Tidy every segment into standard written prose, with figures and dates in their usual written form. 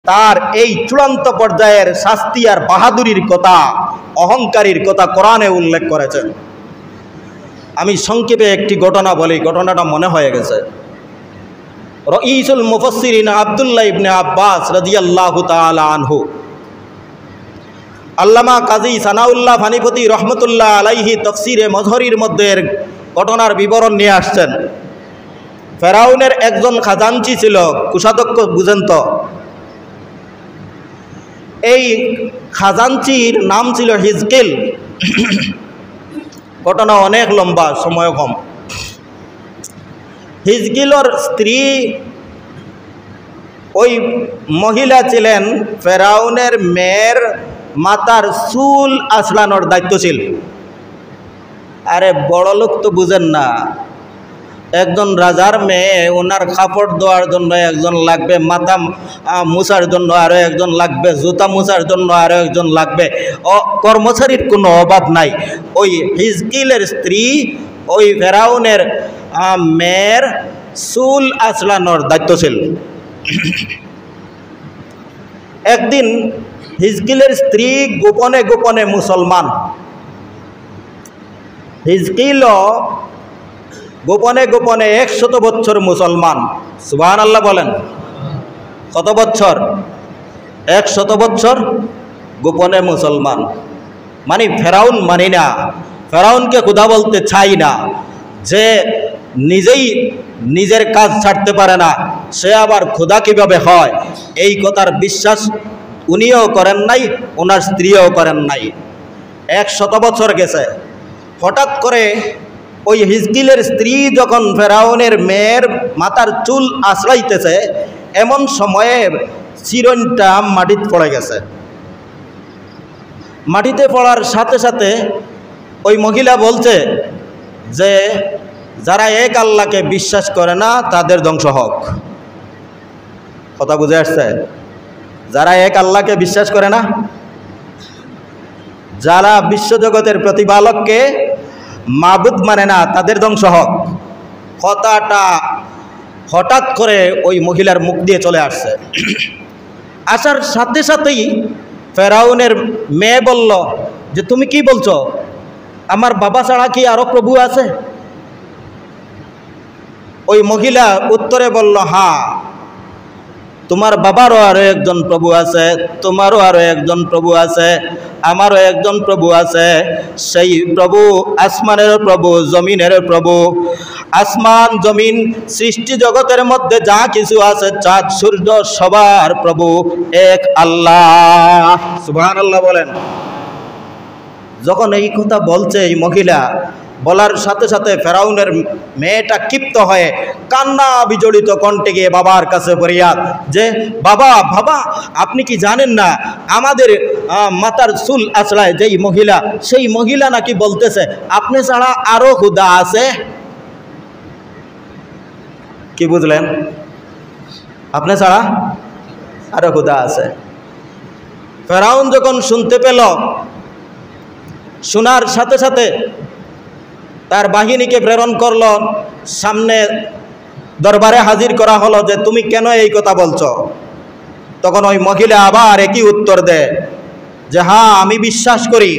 তার এই চূড়ান্ত পর্যায়ের শাস্তি আর বাহাদুরির কথা, অহংকারীর কথা কোরআনে উল্লেখ করেছেন। আমি সংক্ষেপে একটি ঘটনা বলি, ঘটনাটা মনে হয়ে গেছে। রঈসুল মুফাসসিরিন আব্দুল্লাহ ইবনে আব্বাস রাদিয়াল্লাহু তাআলা আনহু, আল্লামা কাজী সানাউল্লাহ ফানিপতি রহমতুল্লাহ আলাইহি তাফসিরে মজহরির মধ্যে ঘটনার বিবরণ নিয়ে আসছেন। ফেরাউনের একজন খাজানচি ছিল, কুষাধ্যক্ষ বুঝেন তো। এই খাজানচির নাম ছিল হিজকিল। ঘটনা অনেক লম্বা, সময় কম। হিজকিলর স্ত্রী ওই মহিলা ছিলেন ফেরাউনের মেয়ের মাতার চুল আঁচড়ানোর দায়িত্বশীল। আরে বড় লোক তো বুঝেন না, একজন রাজার মেয়ে, ওনার কাপড় ধোয়ার জন্য একজন লাগবে, মাথা মুছার জন্য আরও একজন লাগবে, জুতা মুছার জন্য আরও একজন লাগবে। কর্মচারীর কোনো অভাব নাই। ওই হিজকিলের স্ত্রী ওই ফেরাউনের মেয়ের চুল আঁচড়ানোর দায়িত্বশীল। একদিন হিজকিলের স্ত্রী গোপনে গোপনে মুসলমান। হিজকিল গোপনে গোপনে 100 বছর মুসলমান। সুবহানাল্লাহ বলেন। কত বছর? 100 বছর গোপনে মুসলমান। মানে ফেরাউন মানি না, ফেরাউনকে খোদা বলতে চাই না, যে নিজেই নিজের কাজ ছাড়তে পারে না, সে আবার খোদা কিভাবে হয়, এই কথার বিশ্বাস উনিও করেন নাই, ওনার স্ত্রীও করেন নাই। 100 বছর গেছে। হঠাৎ করে ওই হিজকিলের স্ত্রী যখন ফেরাউনের মেয়ের মাথার চুল আঁচড়াইতেছে, এমন সময়ে চিরনটা মাটিতে পড়ে গেছে। মাটিতে পড়ার সাথে সাথে ওই মহিলা বলছে যে যারা এক আল্লাহকে বিশ্বাস করে না তাদের ধ্বংস হোক। কথা বুঝে আসছে? যারা এক আল্লাহকে বিশ্বাস করে না, যারা বিশ্বজগতের প্রতিপালককে মাবুদ মানে না, তাদের ধ্বংস হোক। কথাটা হঠাৎ করে ওই মহিলার মুখ দিয়ে চলে আসছে। আসার সাথে সাথেই ফেরাউনের মেয়ে বলল যে তুমি কি বলছো, আমার বাবা ছাড়া কি আরো প্রভু আছে? ওই মহিলা উত্তরে বলল, হ্যাঁ, তোমার বাবারও আরো একজন প্রভু আছে, তোমারও আরো একজন প্রভু আছে, আমারও একজন প্রভু আছে। সেই প্রভু আসমানের প্রভু, জমিনের প্রভু। আসমান জমিন সৃষ্টি জগতের মধ্যে যা কিছু আছে, চাঁদ সূর্য, সবার প্রভু এক আল্লাহ। সুবহানাল্লাহ বলেন। যখন এই কথা বলছে এই মহিলা, বলার সাথে সাথে ফেরাউনের মেয়েটা ক্ষিপ্ত হয়ে কান্না বিজড়িত কণ্ঠে গিয়ে বাবার কাছে ফরিয়াদ যে বাবা, বাবা, আপনি কি জানেন না আমাদের মাথার চুল আঁচড়ায় যেই মহিলা, সেই মহিলা নাকি বলতেছে আপনি ছাড়া আরো খোদা আছে। কি বুঝলেন? আপনি ছাড়া আরো খোদা আছে। ফেরাউন যখন শুনতে পেল, শোনার সাথে সাথে তার বাহিনীকে প্রেরণ করল, সামনে দরবারে হাজির করা হলো যে তুমি কেন এই কথা বলছো। তখন ওই মহিলা আবার একই উত্তর দেয় যে হ্যাঁ, আমি বিশ্বাস করি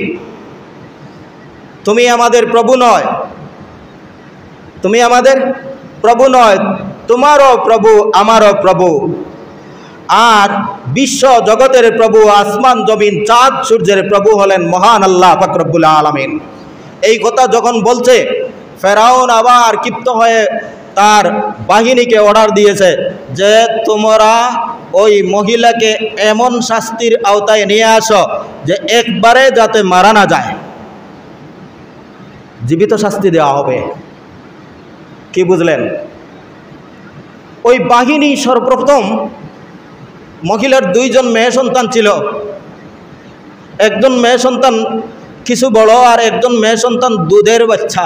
তুমি আমাদের প্রভু নয়, তুমি আমাদের প্রভু নয়, তোমারও প্রভু আমারও প্রভু, আর বিশ্ব জগতের প্রভু, আসমান জমিন চাঁদ সূর্যের প্রভু হলেন মহান আল্লাহ পাক রব্বুল আলামিন। এই কথা যখন বলছে, ফেরাউন আবার ক্ষিপ্ত হয়ে তার বাহিনীকে অর্ডার দিয়েছে যে তোমরা ওই মহিলাকে এমন শাস্তির আওতায় নিয়ে আসো যে একবারে যাতে মারা না যায়, জীবিত শাস্তি দেওয়া হবে। কি বুঝলেন? ওই বাহিনী সর্বপ্রথম, মহিলার 2 জন মেয়ে সন্তান ছিল। একজন মেয়ে সন্তান কিছু বড়, আর একজন মেয়ে সন্তান দুধের বাচ্চা।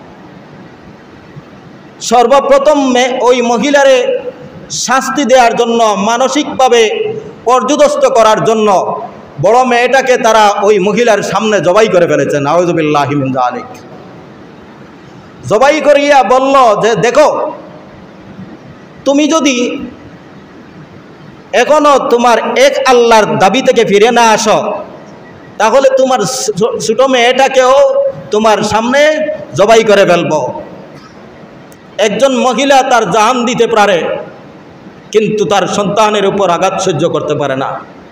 সর্বপ্রথম ওই মহিলারে শাস্তি দেওয়ার জন্য, মানসিকভাবে পর্যুদস্ত করার জন্য বড় মেয়েটাকে তারা ওই মহিলার সামনে জবাই করে ফেলেছেন। আউযুবিল্লাহি মিন যালিক। জবাই করিয়া বলল যে দেখো, তুমি যদি এখনো তোমার এক আল্লাহর দাবি থেকে ফিরে না আসো, তাহলে তোমার ছোট মেয়েটাকেও তোমার সামনে জবাই করে ফেলবো। একজন মহিলা তার জান দিতে পারে, কিন্তু তার সন্তানের উপর আঘাত সহ্য করতে পারে না।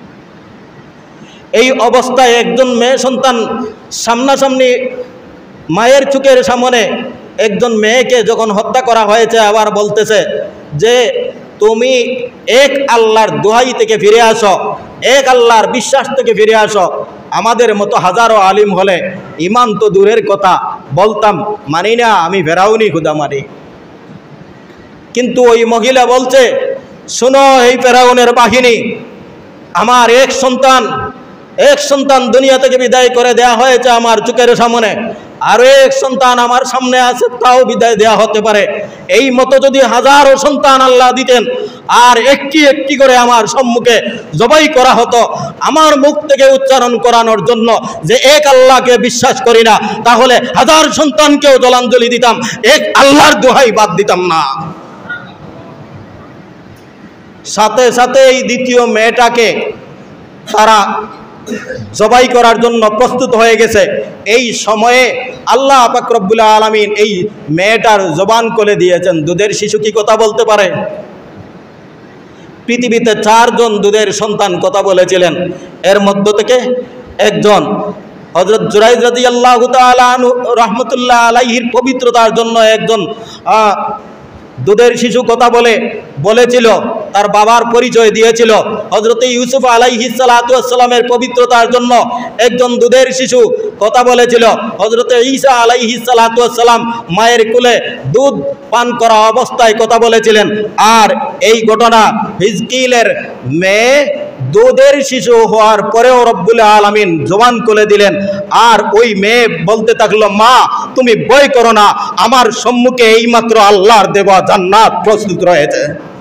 এই অবস্থায় একজন মেয়ে সন্তান সামনাসামনি মায়ের চোখের সামনে একজন মেয়েকে যখন হত্যা করা হয়েছে, আবার বলতেছে যে তুমি এক আল্লাহর দোহাই থেকে ফিরে আসো, এক আল্লাহর বিশ্বাস থেকে ফিরে আসো। আমাদের মতো হাজারো আলিম হলে ইমান তো দূরের কথা, বলতাম মানি না, আমি ফেরাউনি খুদা মানি। কিন্তু ওই মহিলা বলছে, শোনো এই ফেরাউনের বাহিনী, আমার এক সন্তান দুনিয়া থেকে বিদায় করে দেয়া হয়েছে আমার চোখের সামনে, আরো এক সন্তান আমার সামনে আছে, তাও বিদায় দেয়া হতে পারে। এই মতো যদি হাজারো সন্তান আল্লাহ দিতেন আর একটি একটি করে আমার সম্মুখে জবাই করা হতো, আমার মুখ থেকে উচ্চারণ করানোর জন্য যে এক আল্লাহকে বিশ্বাস করি না, তাহলে হাজার সন্তানকেও জলাঞ্জলি দিতাম, এক আল্লাহর দোহাই বাদ দিতাম না। সাথে সাথে এই দ্বিতীয় মেয়েটাকে তারা জবাই করার জন্য প্রস্তুত হয়ে গেছে। এই সময়ে আল্লাহ পাক রব্বুল আলামিন এই মেয়েটার জবান খুলে দিয়েছেন। দুধের শিশু কি কথা বলতে পারে? পৃথিবীতে 4 জন দুধের সন্তান কথা বলেছিলেন, এর মধ্য থেকে একজন হযরত জুরাইজ রাদিয়াল্লাহু তাআলা আনহু রাহমাতুল্লাহ আলাইহির পবিত্রতার জন্য একজন দুধের শিশু কথা বলেছিল, তার বাবার পরিচয় দিয়েছিল। হযরত ইউসুফ আলাইহিস সালাতু ওয়াস সালামের পবিত্রতার জন্য একজন দুধের শিশু কথা বলেছিল। হযরত ঈসা আলাইহিস সালাতু ওয়াস সালাম মায়ের কোলে দুধ পান করা অবস্থায় কথা বলেছিলেন। আর এই ঘটনা হিজকিলের মেয়ে দুধের শিশু হওয়ার পরেও রব্বুল আলামিন জবান খুলে দিলেন। আর ওই মেয়ে বলতে থাকলো, মা তুমি ভয় করো না, আমার সম্মুখে এইমাত্র আল্লাহর দেওয়া জান্নাত প্রস্তুত রয়েছে।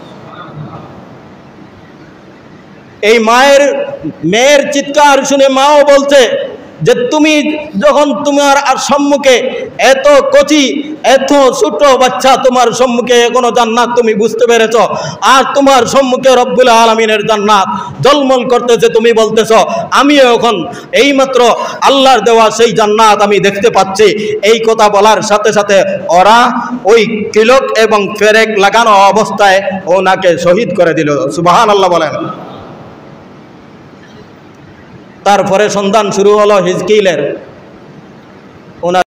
এই মেয়ের চিৎকার শুনে মাও বলছে যে তুমি যখন তোমার সম্মুখে এত কচি এত ছোট বাচ্চা তোমার সম্মুখে এখনো জান্নাত তুমি বুঝতে পেরেছ, আর তোমার সম্মুখে রব্বুল আলামিনের জান্নাত জলমল করতেছে, তুমি বলতেছ আমিও এখন এইমাত্র আল্লাহর দেওয়া সেই জান্নাত আমি দেখতে পাচ্ছি। এই কথা বলার সাথে সাথে ওরা ওই কিলক এবং ফেরেক লাগানো অবস্থায় ওনাকে শহীদ করে দিল। সুবহানাল্লাহ বলেন। তারপরে সন্ধান শুরু হলো হিজকিলের।